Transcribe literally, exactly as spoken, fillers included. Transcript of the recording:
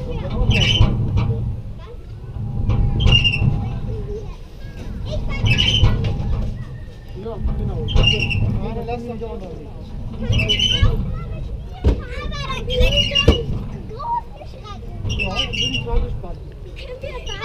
Ja, genau. Gerade lass doch auch noch nicht. Aber da kriegst du einen großen Schreck. Ja, dann bin ich mal gespannt. Können wir